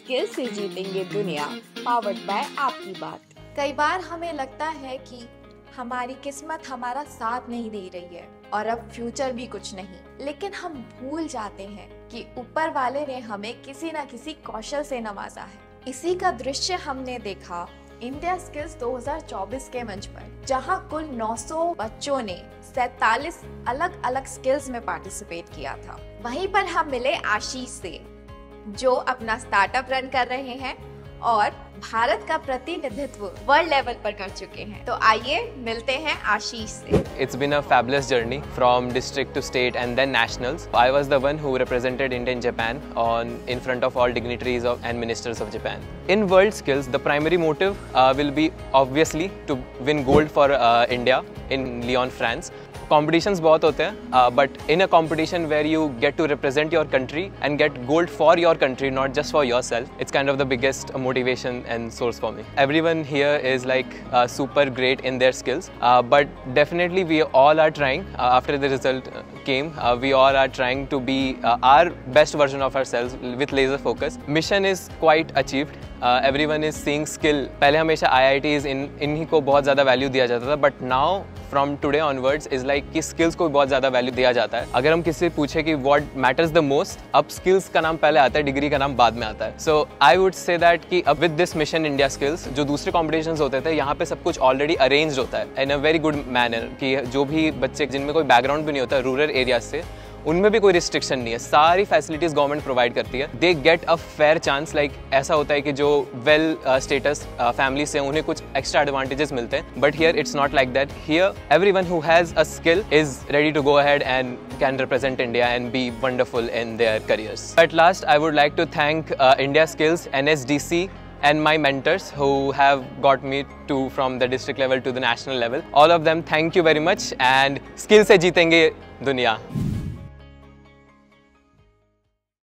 Skill से जीतेंगे दुनिया, पावर्ड बाय आपकी बात। कई बार हमें लगता है कि हमारी किस्मत हमारा साथ नहीं दे रही है और अब फ्यूचर भी कुछ नहीं, लेकिन हम भूल जाते हैं कि ऊपर वाले ने हमें किसी न किसी कौशल से नवाजा है। इसी का दृश्य हमने देखा इंडिया स्किल्स 2024 के मंच पर, जहां कुल 900 बच्चों ने 47 अलग अलग स्किल्स में पार्टिसिपेट किया था। वहीं पर हम मिले आशीष से, जो अपना स्टार्टअप रन कर रहे हैं और भारत का प्रतिनिधित्व वर्ल्ड लेवल पर कर चुके हैं। तो आइए मिलते हैं आशीष से। It's been a fabulous journey from district to state and then nationals. I was the one who represented India in Japan in front of all dignitaries and ministers of Japan. In World Skills, the primary motive will be obviously to win gold for India in Lyon, France. Competitions बहुत होते हैं, but in a competition where you get to represent your country and get gold for your country, not just for yourself, it's kind of the biggest motivation and source for me. Everyone here is like super great in their skills, but definitely we all are trying. After the result came, we all are trying to be our best version of ourselves with laser focus. Mission is quite achieved. Everyone is seeing skill. पहले हमेशा IITs इन्हीं को बहुत ज़्यादा value दिया जाता था, but now from today onwards is like कि skills को बहुत ज़्यादा वैल्यू दिया जाता है। अगर हम किसी से पूछे कि what matters the most, अब skills का नाम पहले आता है, डिग्री का नाम बाद में आता है। So I would say that कि अब with this mission India Skills, जो दूसरे competitions होते थे, यहाँ पे सब कुछ already arranged होता है in a very good manner, कि जो भी बच्चे जिनमें कोई background भी नहीं होता रूरल एरिया से, उनमें भी कोई रिस्ट्रिक्शन नहीं है, सारी फैसिलिटीज गवर्नमेंट प्रोवाइड करती है। They get a fair chance. Like ऐसा होता है कि जो वेल स्टेटस फैमिली से उन्हें कुछ एक्स्ट्रा एडवांटेजेस मिलते हैं, but here it's not like that. Here everyone who has a skill is ready to go ahead and can represent India and be wonderful in their careers. At last I would like to thank India skills, NSDC and my mentors who have got me to from the district level to the national level. All of them, thank you very much, and skill se jeetenge duniya.